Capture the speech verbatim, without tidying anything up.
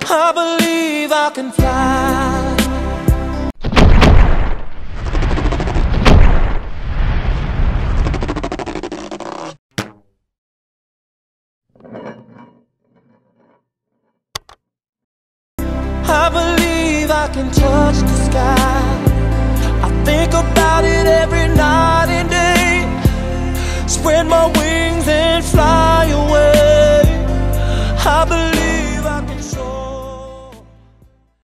I believe I can fly. I believe I can touch the sky. I think about it every night and day. Spread my wings and fly away. I believe